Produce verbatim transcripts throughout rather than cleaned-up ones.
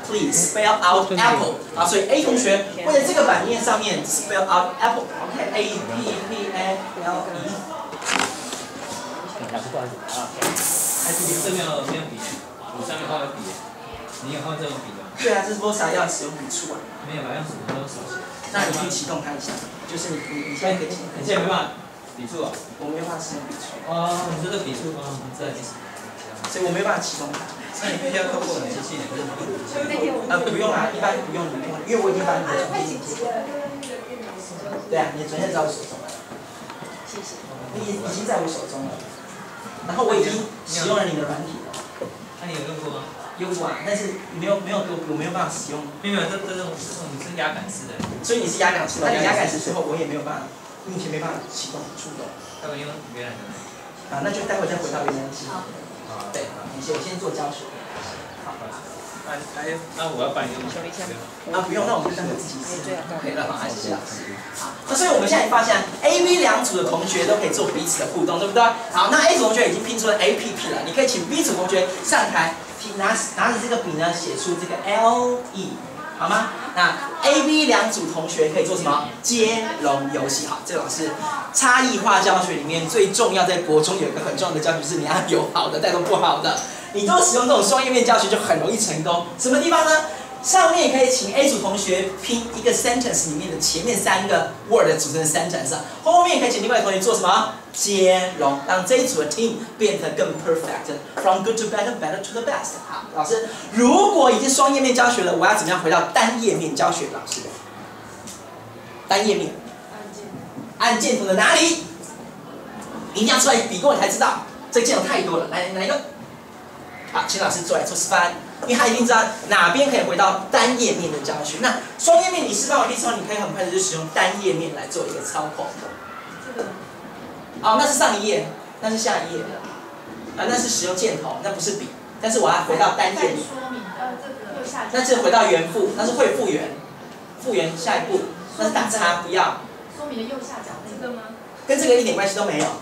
please spell out apple 啊，所以 A 同学会在这个版面上面 spell out apple。OK，A P P A L E。 老师不好意思啊。哎，这没有没有笔，我上面画有笔，你有画这种笔吗？ 对啊，这是 Vosa 要使用笔触啊。 没有吧？用什么都手写。 那你去启动它一下，就是你你你现在可以启动。 你现在没办法笔触啊？ 我没有办法使用笔触。 哦，你这个笔触吗？这。 所以我没办法启动它。 那你必须要透过你机器人，不是透过你机器人。 呃，不用啊，一般不用，因为我已经把你的手机接过来。对啊，你的存在在我手中了。谢谢。你已已经在我手中了。然后我已经使用了你的软体了。 那你有用过吗？ 用过啊，但是没有没有我我没有办法使用。 没有，这这种这种是压感式的。 所以你是压感式的，那你压感式之后，我也没有办法，目前没办法启动触动。 待会用原来的。 啊，那就待会再回到原来的系统。 好。对，好， 你先我先做教学。 好。那还那我要帮你用手一下。 啊，不用，那我们就让我自己试就可以了嘛，谢谢老师。好，那所以我们现在发现 A B 两组的同学都可以做彼此的互动，对不对？好，那 A 组同学已经拼出了 A P P 了，你可以请 B 组同学上台，拿拿着这个笔呢，写出这个 L E， 好吗？那 A B 两组同学可以做什么？接龙游戏。好，这个老师差异化教学里面最重要，在国中有一个很重要的教学是你要有好的带动不好的。你都使用这种双页面教学就很容易成功。什么地方呢？上面可以请 A 组同学拼一个 sentence 里面的前面三个 word 组成的 sentence， 后面可以请另外同学做什么？接龙，让这一组的 team 变得更 perfect，from good to better, better to the best。好，老师，如果已经双页面教学了，我要怎么样回到单页面教学？老师，单页面，按键头的哪里？你一定要出来比过你才知道，这个键头太多了。来，哪一个？好，请老师做来做示范，因为他一定知道哪边可以回到单页面的教学。那双页面你示范完毕之后，你可以很快的就使用单页面来做一个操控。这个，哦，那是上一页，那是下一页，啊，那是使用箭头，那不是笔。但是我要回到单页面。 说明的这个右下角。 那是回到原复，那是会复原，复原下一步，那是打叉，不要。 说明的右下角这个吗？ 跟这个一点关系都没有。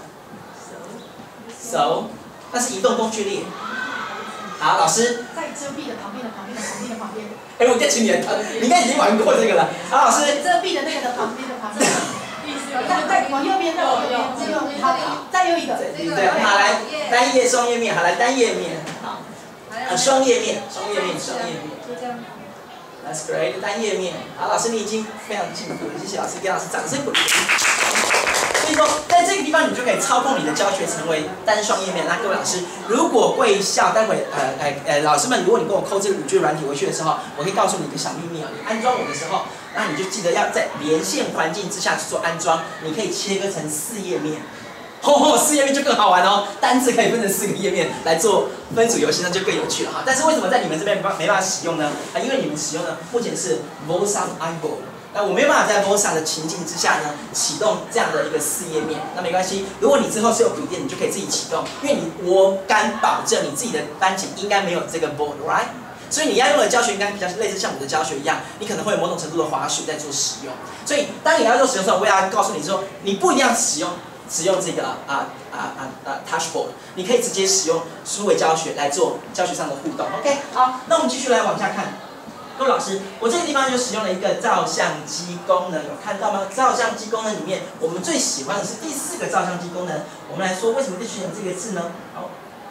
手，那是移动工具列。好，老师。 在遮蔽的旁边的旁边的旁边的旁边。 哎，我再请你，你应该已经玩过这个了。好，老师。 遮蔽的那个的旁边的旁边。再再往右边，再往右边，这个好，再有一个。 对，好来，单页双页面，好来单页面，好，啊双页面，双页面，双页面。 就这样。 That's great， 单页面。好，老师你已经非常进步了，谢谢老师，给老师掌声鼓励。所以说，在这个地方你就可以操控你的教学成为单双页面。那各位老师，如果贵校待会呃呃呃老师们，如果你跟我抠这个五 G 软体回去的时候，我可以告诉你一个小秘密啊，你安装我的时候，那你就记得要在连线环境之下去做安装，你可以切割成四页面。吼吼，四页面就更好玩哦，单字可以分成四个页面来做分组游戏，那就更有趣了哈。但是为什么在你们这边没办没办法使用呢？啊，因为你们使用的目前是 Vosa iBook。那我没有办法在 Vosa 的情境之下呢启动这样的一个四页面，那没关系。如果你之后是有笔电，你就可以自己启动，因为你我敢保证你自己的班级应该没有这个 board，right？ 所以你要用的教学应该比较类似像我的教学一样，你可能会有某种程度的滑鼠在做使用。所以当你要做使用的时候，我也要告诉你说，你不一定要使用使用这个啊啊啊啊 touchboard， 你可以直接使用数位教学来做教学上的互动。OK， 好，那我们继续来往下看。各位老师，我这个地方就使用了一个照相机功能，有看到吗？照相机功能里面，我们最喜欢的是第四个照相机功能。我们来说，为什么会选这个字呢？好，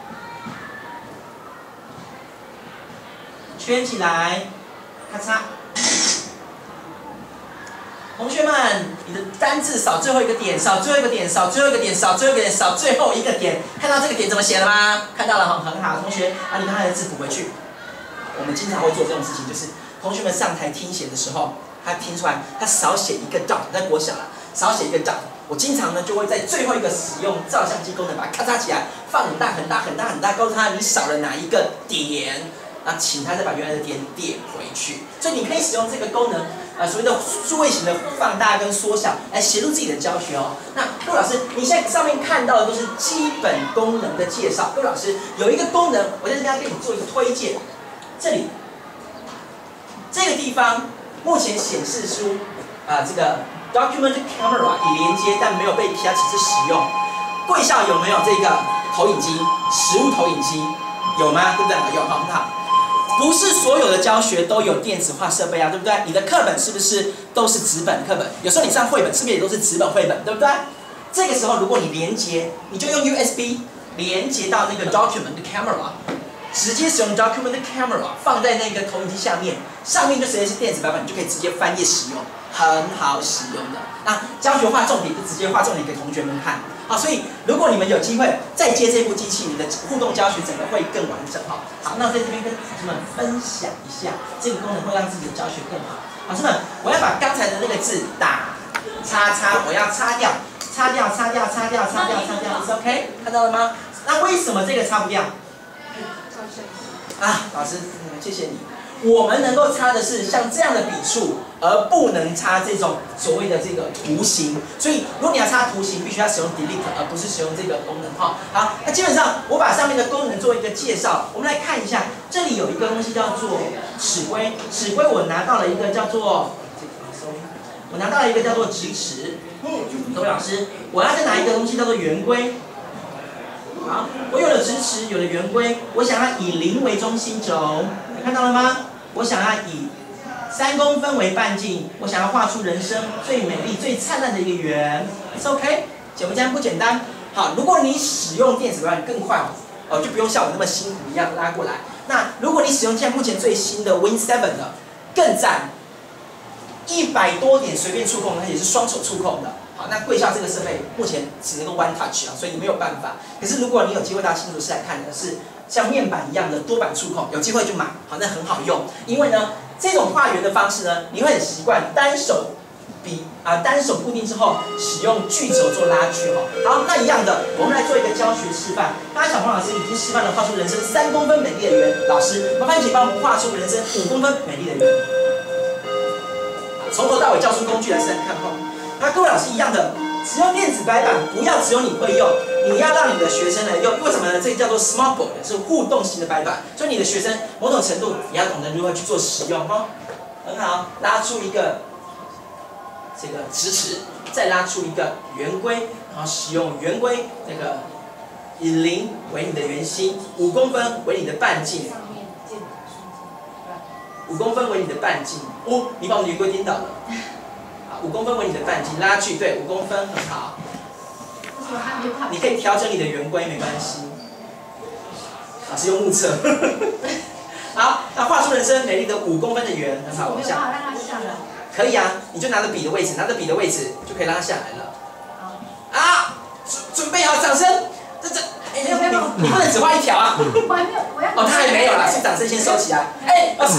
圈起来，咔嚓。同学们，你的单字少最后一个点，少最后一个点，少最后一个点，少最后一个点，少最后一个点。看到这个点怎么写了吗？看到了，很好，同学，把你刚才的字补回去。我们经常会做这种事情，就是同学们上台听写的时候，他听出来，他少写一个 dot， 在国小了，少写一个 dot。我经常呢就会在最后一个使用照相机功能，把它咔嚓起来，放很大很大很大很大，告诉他你少了哪一个点，那请他再把原来的点点回去。所以你可以使用这个功能，呃，所谓的数位型的放大跟缩小，来协助自己的教学哦。那陆老师，你现在上面看到的都是基本功能的介绍。陆老师有一个功能，我在这边给你做一个推荐。这里，这个地方目前显示出啊、呃、这个 document camera 已连接，但没有被其他其次使用。贵校有没有这个投影机？实物投影机有吗？对不对？有，好，很好。 不是所有的教学都有电子化设备啊，对不对？你的课本是不是都是纸本课本？有时候你上绘本是不是也都是纸本绘本，对不对？这个时候如果你连接，你就用 U S B 连接到那个 document 的 camera， 直接使用 document 的 camera 放在那个投影机下面，上面就直接是电子版本，你就可以直接翻页使用，很好使用的。那教学画重点就直接画重点给同学们看。好，所以如果你们有机会再接这部机器，你的互动教学整个会更完整哈。好，那我在这边跟同学们分享一下，这个功能会让自己的教学更好。老师们，我要把刚才的那个字打叉叉，我要擦掉，擦掉，擦掉，擦掉，擦掉，擦掉 ，is OK？ 看到了吗？那为什么这个擦不掉？啊，老师，嗯，谢谢你。我们能够擦的是像这样的笔触，而不能擦这种所谓的这个图形。所以，如果你要擦图形，必须要使用 delete， 而不是使用这个功能哈。好，那基本上我把上面的功能做一个介绍。我们来看一下，这里有一个东西叫做尺规，尺规我拿到了一个叫做，我拿到了一个叫做直尺。各位老师，我要再拿一个东西叫做圆规。好，我有了直尺，有了圆规，我想要以零为中心轴，你看到了吗？我想要以三公分为半径，我想要画出人生最美丽、最灿烂的一个圆 ，it's OK， 简不简单？不简单。好，如果你使用电子版更快哦，就不用像我那么辛苦一样拉过来。那如果你使用现在目前最新的 Win 七 的，更赞，一百多点随便触控，它也是双手触控的。好，那贵校这个设备目前只能够 One Touch 啊，所以你没有办法。可是如果你有机会到新竹市来看的是像面板一样的多板触控，有机会就买，好，那很好用。因为呢，这种画圆的方式呢，你会很习惯单手笔啊、呃、单手固定之后，使用锯轴做拉锯哈。好，那一样的，我们来做一个教学示范。刚才小黄老师已经示范了画出人生三公分美丽的圆，老师麻烦请帮我们画出人生五公分美丽的圆。从头到尾叫出工具来试试看哈。那各位老师一样的，只用电子白板，不要只有你会用，你要让你的学生来用。为什么呢？这个叫做 Smart Board， 是互动型的白板，所以你的学生某种程度你要懂得如何去做使用哈。很好，拉出一个这个直尺，再拉出一个圆规，然后使用圆规那个以零为你的圆心，五公分为你的半径，五公分为你的半径。哦，你把我们圆规颠倒了。五公分为你的半径，拉锯对，五公分很好。你可以调整你的圆规，没关系。老师用目测。好，那画出人生美丽的五公分的圆，很好。 我没有办法让它下来。 可以啊，你就拿着笔的位置，拿着笔的位置就可以让它下来了。啊，准准备好掌声，这这，哎，你你不能只画一条啊。 我还没有，我要。 哦，他还没有啦，所以掌声先收起来。哎，老师。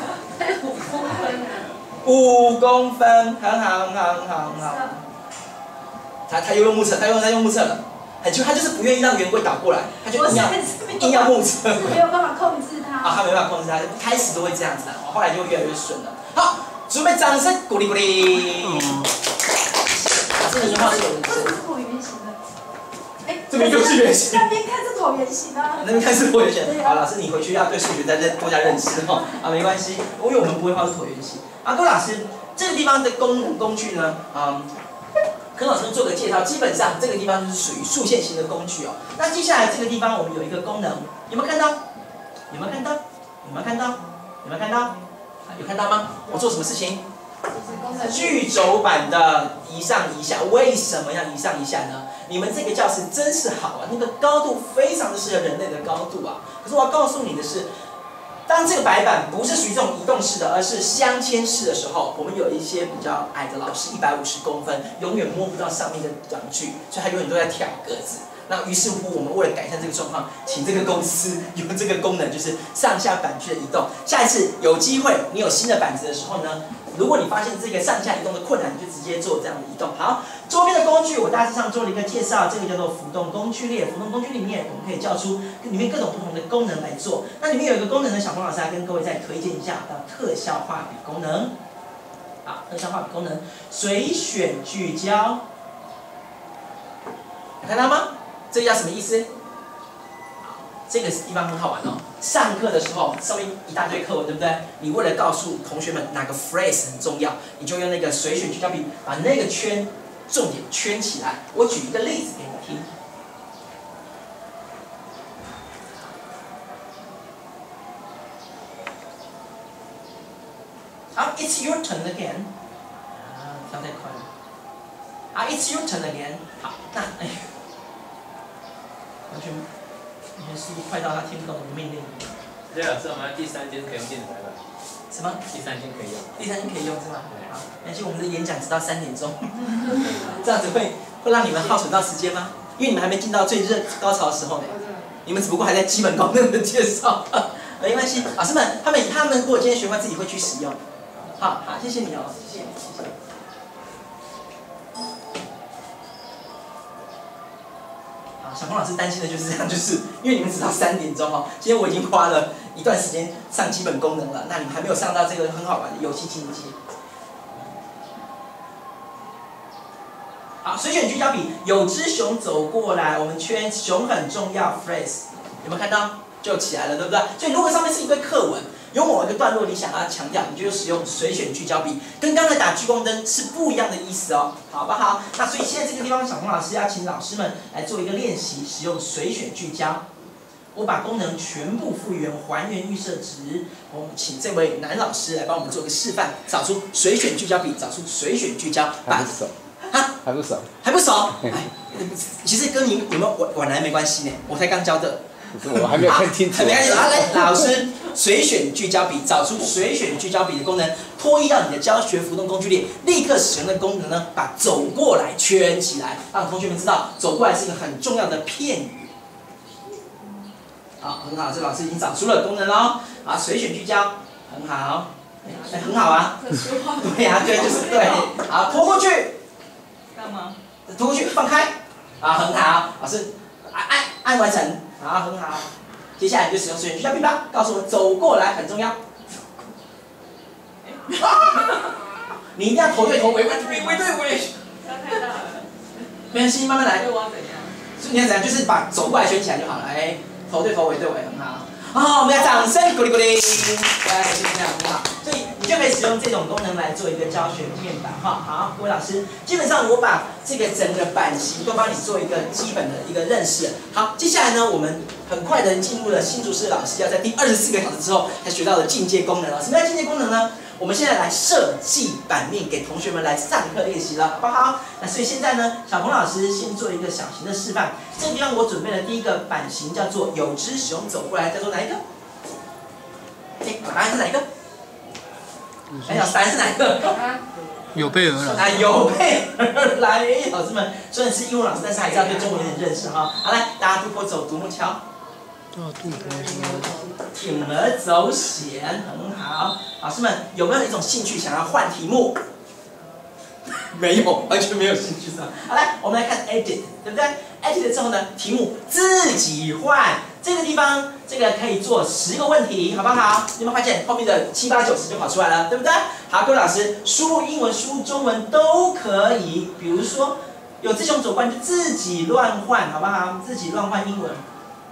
五公分，很好，很好，很好，很好。他他又用目测，他又他用目测了，他就他就是不愿意让圆规倒过来，他就硬要硬要目测。 没有办法控制它。 啊，他没办法控制它，开始都会这样子的，后来就越来越顺了。好，准备掌声鼓励鼓励。这个画是有人生。 这是椭圆形的。哎， 这边又是圆形。 那边看是椭圆形啊。 那边看是椭圆形。好，老师你回去要对数学再认多加认识哈。啊，没关系，因为我们不会画出椭圆形。啊，各位老师，这个地方的功能工具呢，嗯，跟老师做个介绍。基本上这个地方就是属于竖线型的工具哦。那接下来这个地方我们有一个功能，有没有看到？有没有看到？有没有看到？有没有看到？啊，有看到吗？我做什么事情？锯轴版的移上移下，为什么要移上移下呢？你们这个教室真是好啊，那个高度非常的适合人类的高度啊。可是我要告诉你的是。当这个白板不是属于这种移动式的，而是镶嵌式的时候，我们有一些比较矮的老师，一百五十公分，永远摸不到上面的阳具，所以他永远都在挑格子。那于是乎，我们为了改善这个状况，请这个公司有这个功能，就是上下板距的移动。下一次有机会，你有新的板子的时候呢，如果你发现这个上下移动的困难，你就直接做这样的移动。好，周边的工具我大致上做了一个介绍，这个叫做浮动工具列。浮动工具里面，我们可以叫出里面各种不同的功能来做。那里面有一个功能呢，小黄老师来跟各位再推荐一下，叫特效画笔功能。好，特效画笔功能，随选聚焦，有看到吗？这个叫什么意思？这个地方很好玩哦。上课的时候，上面一大堆课文，对不对？你为了告诉同学们哪个 phrase 很重要，你就用那个随选聚焦笔把那个圈重点圈起来。我举一个例子给你听。 好 ，It's your turn again。啊，跳太快了。好 ，It's your turn again。好，那哎，完全完全速度快到他听不懂我的命令。 对老师，我们第三间可以用电子白板。 什么？ 第三间可以用。 第三间可以用是吗？好，而且我们的演讲直到三点钟，这样子会会让你们耗损到时间吗？因为你们还没进到最热高潮的时候呢。你们只不过还在基本功能的介绍，没关系，老师们，他们他们如果今天学会自己会去使用。好好，谢谢你哦，谢谢谢谢。好，小鹏老师担心的就是这样，就是因为你们只到三点钟哦，今天我已经花了一段时间上基本功能了，那你们还没有上到这个很好玩的游戏境界。好，水选聚焦笔，有只熊走过来，我们圈熊很重要 phrase， 有没有看到？就起来了，对不对？所以如果上面是一堆课文，有某一个段落你想要强调，你就使用水选聚焦笔，跟刚才打聚光灯是不一样的意思哦，好不好？那所以现在这个地方，小鹏老师要请老师们来做一个练习，使用水选聚焦。我把功能全部复原，还原预设值。我们请这位男老师来帮我们做个示范，找出水选聚焦笔，找出水选聚焦。 还不熟。 啊？ 还不熟。 还不熟？哎，其实跟你有没有晚晚来没关系呢，我才刚教的。 我还没有看清楚。 没关系，来，老师，水选聚焦笔，找出水选聚焦笔的功能，拖移到你的教学浮动工具列，立刻使用的功能呢，把走过来圈起来，让同学们知道走过来是一个很重要的片语。好，很好，这老师已经找出了功能喽。好，水选聚焦，很好，哎，很好啊。对呀、啊，对，就是对。好，拖过去。 干嘛？ 拖过去，放开。啊，很好，老师，按按按完成。好，很好。接下来就使用水选聚焦笔吧，告诉我走过来很重要。你一定要头对头，尾尾尾尾对尾。 差太大了。 没关系，慢慢来。 我要怎样？ 所以你要怎样？就是把走过来圈起来就好了。哎，头对头，尾对尾，很好。好，我们来掌声鼓励鼓励。对，就是这样，很好。所以你就可以使用这种功能来做一个教学面板哈。好，各位老师，基本上我把这个整个版型都帮你做一个基本的一个认识。好，接下来呢，我们很快的进入了新竹市老师要在第二十四个小时之后才学到的进阶功能了。什么叫进阶功能呢？我们现在来设计版面给同学们来上课练习了，好不好？那所以现在呢，小鹏老师先做一个小型的示范。这个地方我准备了第一个版型叫做有只熊走过来，叫做哪一个？哎，答案是哪一个？哎呀，答案是哪一个？ 有备而来。 啊，有备而来，老师们虽然是英文老师，但是还是要对中文有点认识哈。好，来，大家渡波走，独木桥。铤而走险，很好。老师们有没有一种兴趣想要换题目？没有，完全没有兴趣是吧？好，来，我们来看 edit， 对不对 ？edit 之后呢，题目自己换。这个地方，这个可以做十个问题，好不好？你有没有发现后面的七八九十就跑出来了，对不对？好，各位老师，输入英文、输入中文都可以。比如说，有只熊走过来就自己乱换，好不好？自己乱换英文。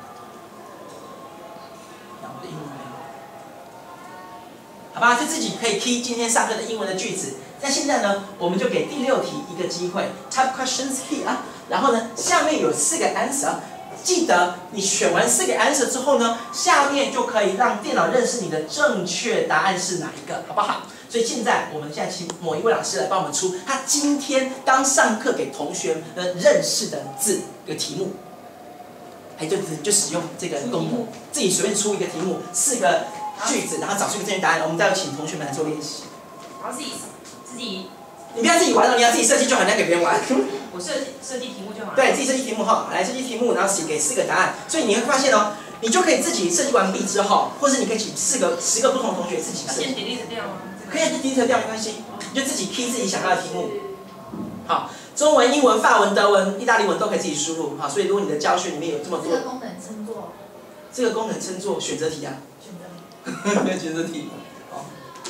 好吧，就自己可以 key 今天上课的英文的句子。那现在呢，我们就给第六题一个机会 ，type questions here 啊。然后呢，下面有四个 answer， 记得你选完四个 answer 之后呢，下面就可以让电脑认识你的正确答案是哪一个，好不好？所以现在我们现在请某一位老师来帮我们出他今天刚上课给同学们认识的字的题目。哎，对对，就使用这个功能，自己随便出一个题目，四个句子，然后找出一个正确答案。我们再请同学们来做练习。 然后自己自己， 你不要自己玩了，你要自己设计就好，你要给别人玩。 我设计设计题目就好了。 对，自己设计题目哈，来设计题目，然后写给四个答案。所以你会发现哦，你就可以自己设计完毕之后，或者你可以请四个、十个不同的同学自己设计。 先 delete 掉吗？ 可以 delete 掉没关系，你就自己 key 自己想要的题目。好，中文、英文、法文、德文、意大利文都可以自己输入。好，所以如果你的教学里面有这么多， 这个功能称作， 这个功能称作选择题啊。 选择题。 选择题。好。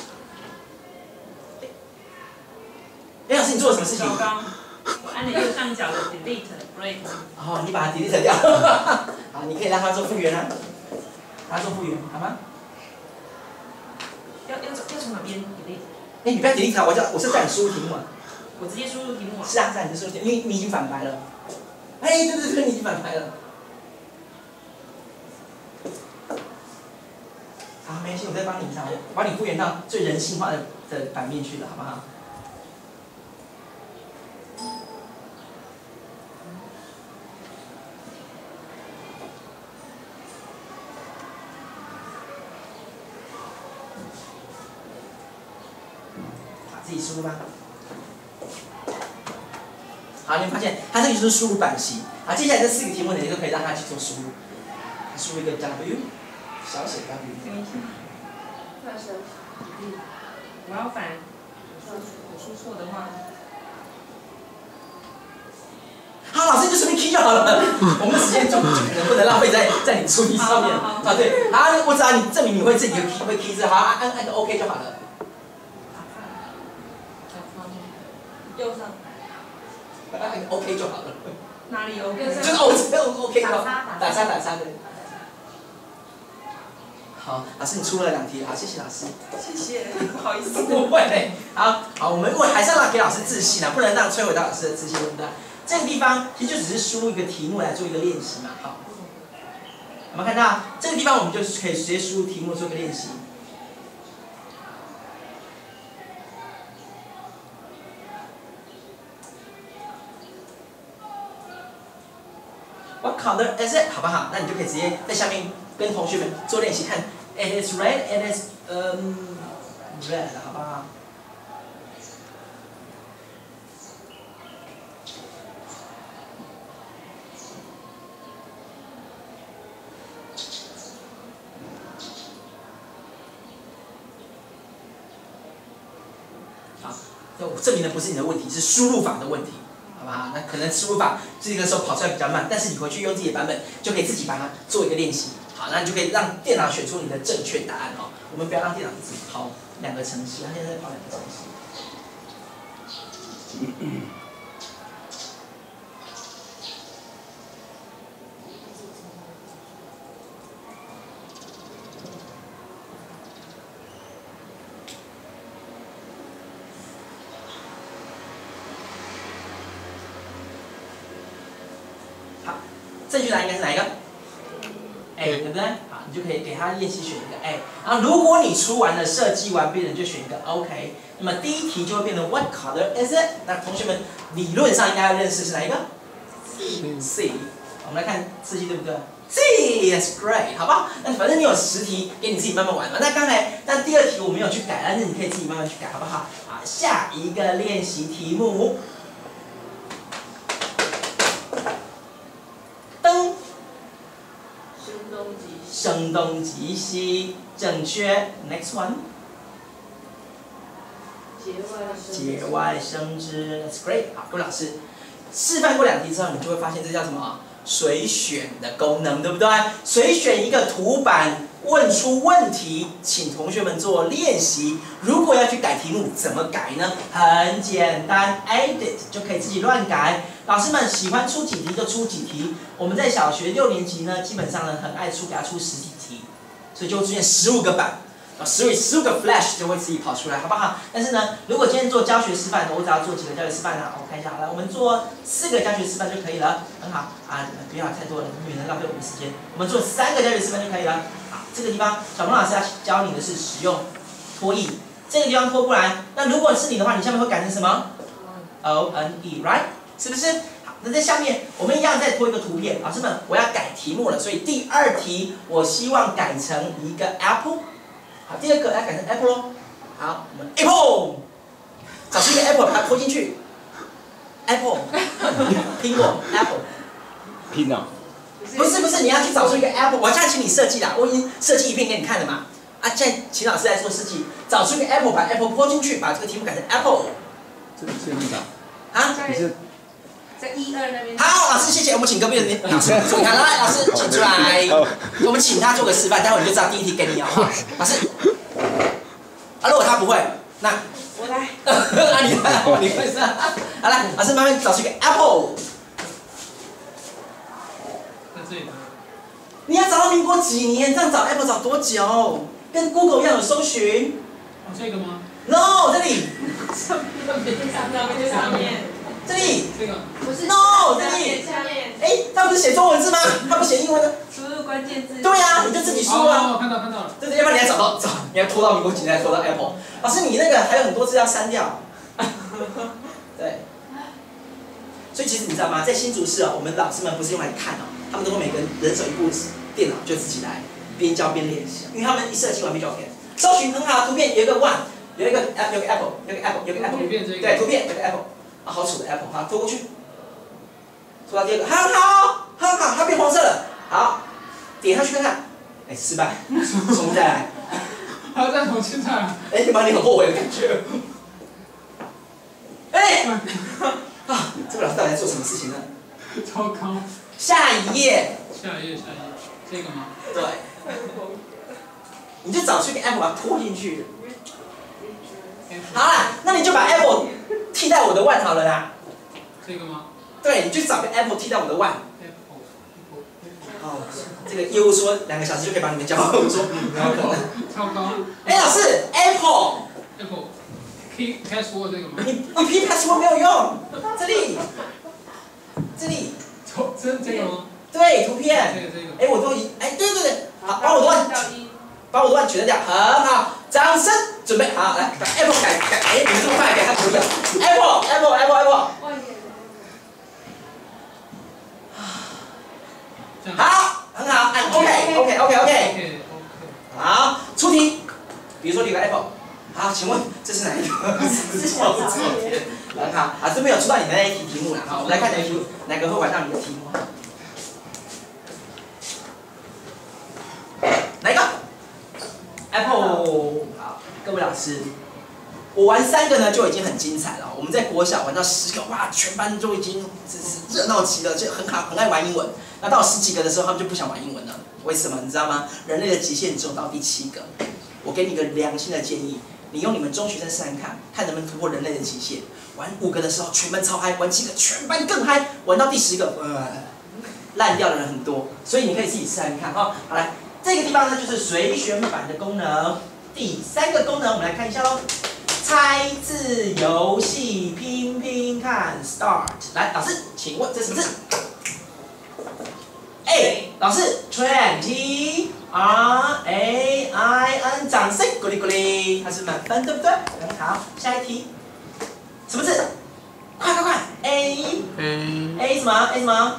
哎，老师，你做了什么事情？ 我按了右上角的 delete break。 哦，你把它 delete 掉。好，你可以让它做复原啊，让它做复原，好吗？ 要要要从哪边 delete？ 哎，你不要 delete 它，我叫我是叫你输入题目啊。 我直接输入题目啊。 是啊，是啊，你就输入题目，因为你已经反白了。哎，对对对，你已经反白了。好，没关系，我再再帮你一下，我把你复原到最人性化的的版面去了，好不好？自己输入吧。好，你们发现它这里就是输入版型。好，接下来这四个题目呢，你都可以让它去做输入。输入一个 W， 小写 W。 等一下，那是，嗯，我要反，我输错的话。 好，老师就随便 key 就好了。我们的时间就就可能不能浪费在在你出题上面啊。对，好，我只要你证明你会自己会 key 会 key 字，好，按按个 OK 就好了。 右上。 按个 OK 就好了。 哪里 OK？ 就是 O OK 打叉打叉打叉的。好，老师你出了两题，好，谢谢老师。 谢谢，不好意思。 不会，好，好，我们我还是要给老师自信啊，不能让摧毁到老师的自信，对不对？这个地方其实就只是输入一个题目来做一个练习嘛，好。有没有看到这个地方我们就可以直接输入题目做个练习。What color is it？ 好不好？那你就可以直接在下面跟同学们做练习，看 ，it is red， it is 嗯、um, red， 好不好？好，这证明的不是你的问题，是输入法的问题。好不好？那可能输入法这个时候跑出来比较慢，但是你回去用自己的版本，就可以自己把它做一个练习。好，那你就可以让电脑选出你的正确答案哦。我们不要让电脑自己跑两个程式，它现在在跑两个程式。正确答案应该是哪一个 ？A， 对不对？好，你就可以给他练习选一个 A。然后如果你出完了设计完毕了，你就选一个 OK。那么第一题就会变成 What color is it？ 那同学们理论上应该要认识是哪一个 ？C。我们来看字迹对不对 ？C，that's great， 好不好？那反正你有十题给你自己慢慢玩嘛。那刚才那第二题我没有去改，但是你可以自己慢慢去改，好不好？好，下一个练习题目。灯。 声东击西。 声东击西，正确。Next one。 节外生枝。 节外生枝 ，That's great。好，各位老师，示范过两题之后，你就会发现这叫什么？随选的功能，对不对？随选一个图板，问出问题，请同学们做练习。如果要去改题目，怎么改呢？很简单 ，edit 就可以自己乱改。老师们喜欢出几题就出几题。我们在小学六年级呢，基本上呢很爱出，给他出十几题，所以就会出现十五个版。十五十五个 flash 就会自己跑出来，好不好？但是呢，如果今天做教学示范的，我只要做几个教学示范呢？我看一下，来，我们做四个教学示范就可以了，很好啊，不要太多了，免得浪费我们时间。我们做三个教学示范就可以了。好，这个地方小鹏老师要教你的是使用拖曳，这个地方拖不来。那如果是你的话，你下面会改成什么 ？O N E，right？ 是不是？好，那在下面我们一样再拖一个图片。老师们，我要改题目了，所以第二题我希望改成一个 apple。好，第二个要改成 apple 咯。好，我们 apple， 找出一个 apple 把它拖进去。apple， 苹果 apple。 拼啊？ 不是不是，你要去找出一个 apple。我现在请你设计啦，我已经设计一遍给你看了嘛。啊，现在请老师来做设计，找出一个 apple， 把 apple 拖进去，把这个题目改成 apple。 这是这是啥？ 啊？ 你是？ 在一二那边。 好，老师谢谢，我们请隔壁的老师做看，来，老师请出来，我们请他做个示范，待会你就知道第一题给你了，好不好？老师，啊，如果他不会，那我来。 啊，你来，你会是吧？好来，老师慢慢找出一个 apple。 在这里。 你要找到民国几年？这样找 apple 找多久？跟 Google 一样有搜寻。 哦，这个吗 ？No， 这里。 上面上面上面。 这里这个不是 ，no， 这里， 下面， 哎，他不是写中文字吗？他不写英文的？ 输入关键字。 对呀、啊，你就自己输啊。 哦，看到看到了。 就是要不然你还找到找，你还拖到民国几年才拖到 Apple。老师，你那个还有很多字要删掉。对。所以其实你知道吗？在新竹市啊，我们老师们不是用来看哦，他们都会每个人人手一部电脑，就自己来边教边练习，因为他们一设计完毕就 OK。搜寻很好，图片有一个 one， 有一个 app， 有个 apple， 有个 apple， 有个 apple， 图片这个。 对，图片有个 apple， 啊，好丑的 apple， 好，拖过去，拖到第二个，很好，很好，它变黄色了，好，点下去看看，哎，失败，重新再来。 还要再重新再来。 哎，你把你很后悔的感觉。哎，啊，这个老师到底在做什么事情呢？ 超高。 下一页。 下一页，下一页，这个吗？ 对。你就找出一个 apple 把它拖进去。好啦，那你就把 apple 替代我的 one 好了啦。 这个吗？ 对，你就找个 apple 替代我的 one。哦，这个业务说两个小时就可以把你们教好，我说嗯，没有可能。 超高。 哎，老师 ，apple。 apple。Key password 这个吗？ 你你 P password 没有用，这里，这里。 这这个吗？ 对，图片。 这个这个。 哎，我都已，哎，对对对，好，把我的 one， 把我的 one 取掉，很好，掌声准备好，来把 apple 改改，哎，你这么快改它可以啊 ，apple apple apple apple。好，很好，按 OK OK OK OK。好，出题，比如说你有个 apple， 好，请问这是哪一个？这是我不知道。很好，啊，这边有出到你的那一题题目了，好，我们来看哪一题，哪个会玩到你的题目？哪一个 ？Apple。好，各位老师，我玩三个呢就已经很精彩了。我们在国小玩到十个，哇，全班都已经真是热闹极了，就很好，很爱玩英文。那到十几个的时候，他们就不想玩英文了。为什么？你知道吗？人类的极限只有到第七个。我给你个良心的建议，你用你们中学生试试看，看能不能突破人类的极限。玩五个的时候，全班超嗨；玩七个，全班更嗨；玩到第十个，呃，烂掉的人很多。所以你可以自己试试看哈。好来。这个地方呢，就是随选版的功能。第三个功能，我们来看一下喽。猜字游戏，拼拼看 ，Start。来，老师，请问这什么字 ？A， 老师 ，twenty R A I N， 掌声鼓励鼓励，它是满分，对不对？很好，下一题，什么字？快快快 ！A A A 什么 ？A 什么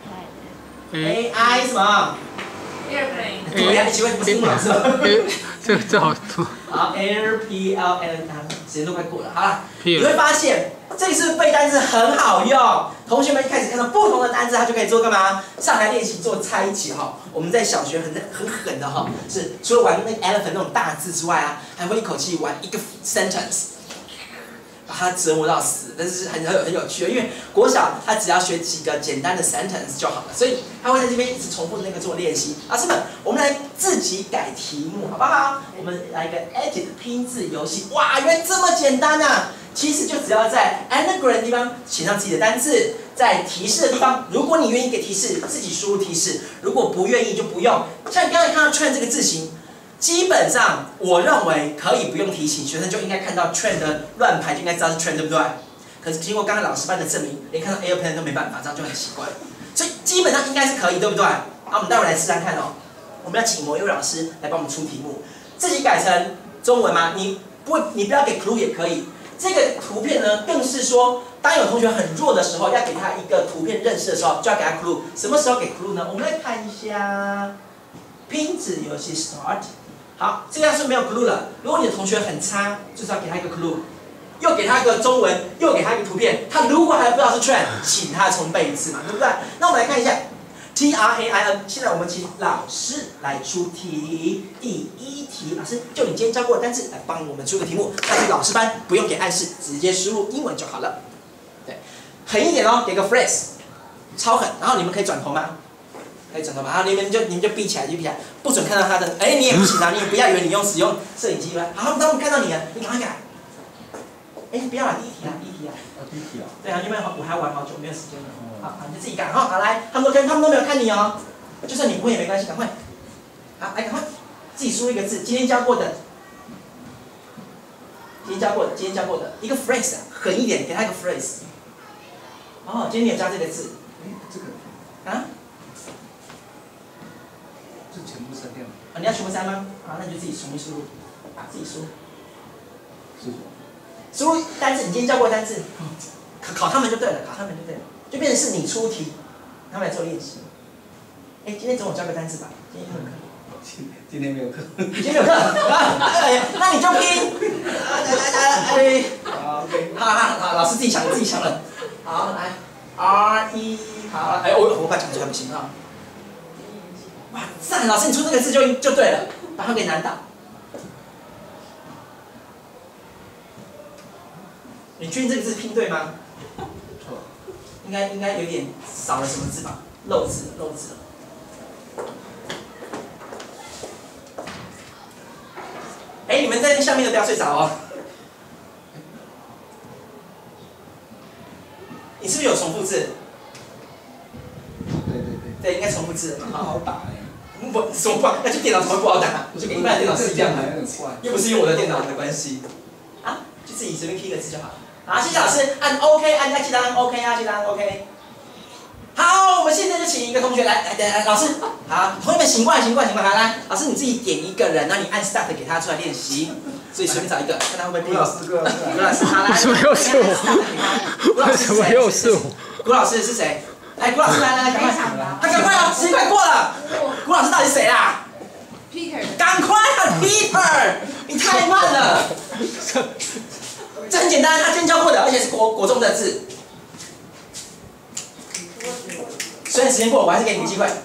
？A I 什么？ Airplane。 对呀，你请问你不是英文老师吗？ 这这好多。 好 ，L P L N， 时间都快过了，好了，你会发现这里是背单词很好用。同学们一开始看到不同的单词，他就可以做干嘛？上来练习做猜题哈。我们在小学很很狠的哈，是除了玩那个 elephant 那种大字之外啊，还会一口气玩一个 sentence。把它折磨到死，但是很很很有趣，因为国小他只要学几个简单的 sentence 就好了，所以他会在这边一直重复那个做练习。老师们，我们来自己改题目好不好？我们来一个 edit 拼字游戏，哇，原来这么简单啊！其实就只要在 anagram 的地方写上自己的单字，在提示的地方，如果你愿意给提示，自己输入提示；如果不愿意就不用。像你刚才看到 trend 这个字形。基本上，我认为可以不用提醒，学生就应该看到 trend 的乱排就应该知道是 trend， 对不对？可是经过刚才老师班的证明，连看到 airplane 都没办法，这样就很奇怪。所以基本上应该是可以，对不对？好，我们待会来试试看哦。我们要请某一位老师来帮我们出题目，自己改成中文吗？你不会，你不要给 clue 也可以。这个图片呢，更是说，当有同学很弱的时候，要给他一个图片认识的时候，就要给他 clue。什么时候给 clue 呢？我们来看一下拼字游戏 start。好，这个要是没有 clue 了。如果你的同学很差，就是要给他一个 clue， 又给他一个中文，又给他一个图片。他如果还不知道是 trend， 请他重背一次嘛，对不对？那我们来看一下 T R A I N。现在我们请老师来出题。第一题，老师就你今天教过的单词来帮我们出个题目。但是老师班不用给暗示，直接输入英文就好了。对，狠一点哦，给个 phrase， 超狠。然后你们可以转头吗？可以转头吧，然后你们就你们就闭起来，就闭起来，不准看到他的。哎，你也不行啊，你也不要以为你用使用摄影机吧。好，他们看到你了，你赶快改。哎，你不要啦，第一题啊，第一题啊。 哦，第一题啊。 对啊，因为我还玩好久，没有时间了。好，好，你就自己改哈。好，来，他们都跟他们都没有看你哦，就算你不会也没关系，赶快。好，来，赶快，自己输一个字，今天教过的，今天教过的，今天教过的一个 phrase 啊，狠一点，给他一个 phrase。 哦，今天你有加这个字。 哎，这个啊？ 这全部删掉。 啊，你要全部删吗？好，那你就自己重新输入，啊，自己输。 是什么？ 输入单字，你今天教过的单字，考考他们就对了，考他们就对了，就变成是你出题，他们来做练习。哎，今天总有教个单字吧？今天有课。 今今天没有课。 今天没有课啊？哎，那你就拼。哎，好 ，OK， 好好好，老师自己想，自己想了。好，来 ，R E， 好，哎，我我快讲出来不行啊。哇，赞，老师你出这个字就就对了，把它给难倒。你确定这个字拼对吗？ 错。 应该应该有点少了什么字吧？漏字了，漏字了。哎，你们在下面的不要睡着哦。你是不是有重复字？ 对对对。 对，应该重复字。 不好打哎。 不，什么不好？那就电脑怎么会不好打？我就跟一般的电脑是一样的，又不是用我的电脑的关系。啊，就自己随便 key 一个字就好了。好，谢谢老师，按 OK， 按记得按 OK 啊，记得按 OK。好，我们现在就请一个同学来，来来来，老师，好，同学们醒过来，醒过来，醒过来，来，老师你自己点一个人，然后你按 Start 给他出来练习，所以随便找一个，看他会不会拼。 郭老师，郭老师， 郭老师，好来， 为什么又是我？为什么又是我？ 郭老师是谁？来，郭老师来来来，赶快，他赶快啊，时间快过了。郭老师到底谁啦 Peter， 赶快啊 ，Peter， 你太慢了。这很简单，他今天教过的，而且是国国中的字。虽然时间过了，我还是给你个机会。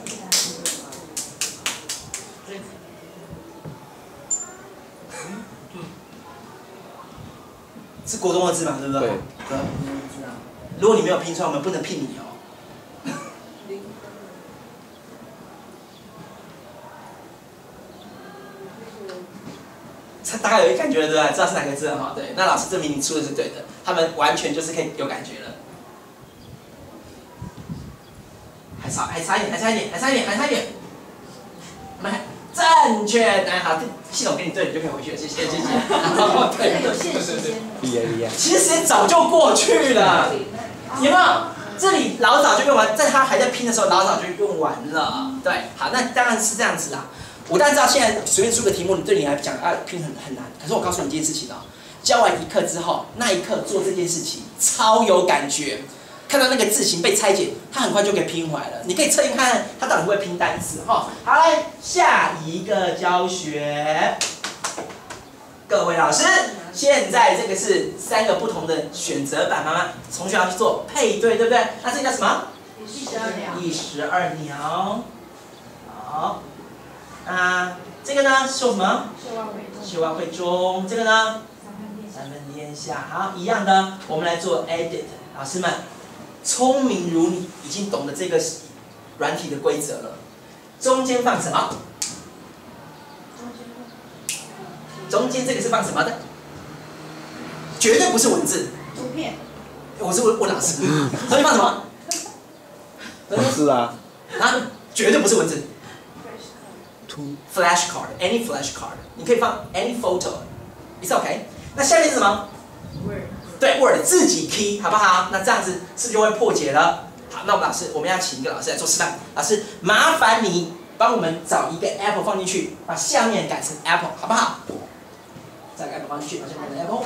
是国中的字嘛，对不对？ 对。 如果你没有拼出来，我们不能聘你哦。他大概有一感觉了，对吧？知道是哪个字了哈？对，那老师证明你出的是对的，他们完全就是可以有感觉了。还差，还差一点，还差一点，还差一点，还差一点。我们正确，哎好，系统给你对，你就可以回去了，谢谢，谢谢。对， 有限时间。 一样一样。 其实时间早就过去了，有没有？这里老早就用完，在他还在拼的时候，老早就用完了。对，好，那当然是这样子啦。我当然知道现在随便出个题目，对你来讲啊拼很很难。可是我告诉你一件事情哦，教完一课之后，那一刻做这件事情超有感觉。看到那个字形被拆解，他很快就可以拼回来了。你可以测验看看他到底会不会拼单词哈。好，来下一个教学，各位老师，现在这个是三个不同的选择版，妈妈同学要去做配对，对不对？那这个叫什么？ 第十二秒。 第十二秒。好，那这个呢是什么？ 秀万会中。 秀万会中。这个呢？三分天下。好，一样的，我们来做 edit， 老师们。聪明如你，已经懂得这个软体的规则了。中间放什么？中间这个是放什么的？绝对不是文字。 图片。 我是问问老师，中间放什么？ 文字啊。 啊，绝对不是文字。 图 Flash card，any flash card， 你可以放 any photo，it's OK。那下面是什么 ？Word。对 ，Word 自己 key 好不好？那这样子是不是就会破解了？好，那我们老师，我们要请一个老师来做示范。老师，麻烦你帮我们找一个 apple 放进去，把下面改成 apple， 好不好？再个 apple 放进去，把下面改成 apple。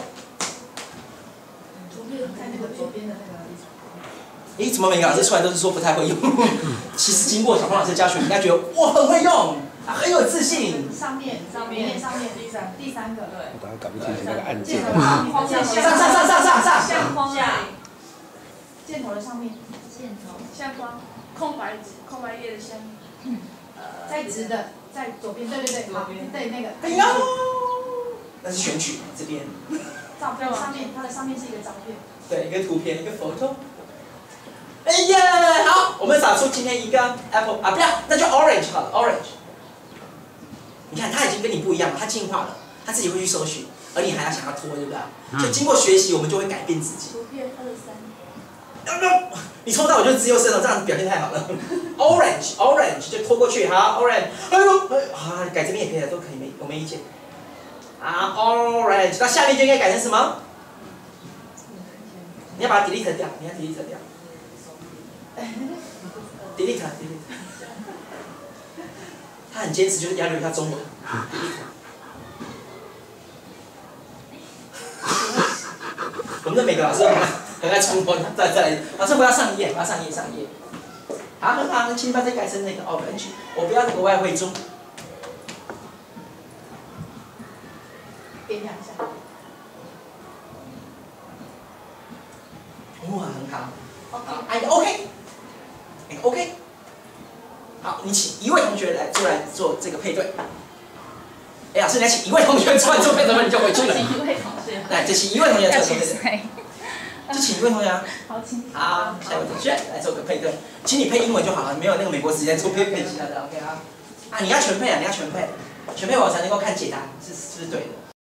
图片在那个左边的那个。 诶，怎么每个老师出来都是说不太会用？其实经过小胖老师教学，你应该觉得我很会用，很有自信。 上面，上面，上面第三，第三个。对。 我刚刚搞不清楚那个按键。 上上上上上上。 相框下。 箭头的上面。箭头。 相框，空白纸，空白页的下面。 嗯。在直的，在左边，对对对，好，对那个。 哎呀，那是选取这边。 照片上面，它的上面是一个照片。 对，一个图片，一个 photo。哎呀，好，我们找出今天一个 apple 啊，不要，那就 orange 好了 ，orange。你看，他已经跟你不一样了，他进化了，他自己会去搜寻，而你还要想要拖，对不对？所以经过学习，我们就会改变自己。 图片二三。 你抽到我就自由身了，这样子表现太好了。orange orange 就拖过去，好 orange， 哎呦，啊，改这边也可以的，都可以，没我没意见。啊 orange， 那下面就应该改成什么？你要把它 delete 掉，你要 delete 掉。 delete 它 delete 它。他很坚持，就是要留下中文。我们的每个老师很爱冲锋，再再来，老师不要上一页，不要上一页，上一页。好，很好，请你把这改成那个 orange， 我不要国外汇中。 掂两下。 哇，很好。好，哎 ，OK， 哎 OK。好，你请一位同学来出来做这个配对。哎，老师，你要请一位同学出来做配对，你就回去了。 请一位同学。 来，就请一位同学出来做配对。就请一位同学啊。 好，请。 好，下一位同学来做个配对，请你配英文就好了，没有那个美国时间做配配其他的 ，OK 啊？啊，你要全配啊，你要全配，全配我才能够看解答是是不是对的。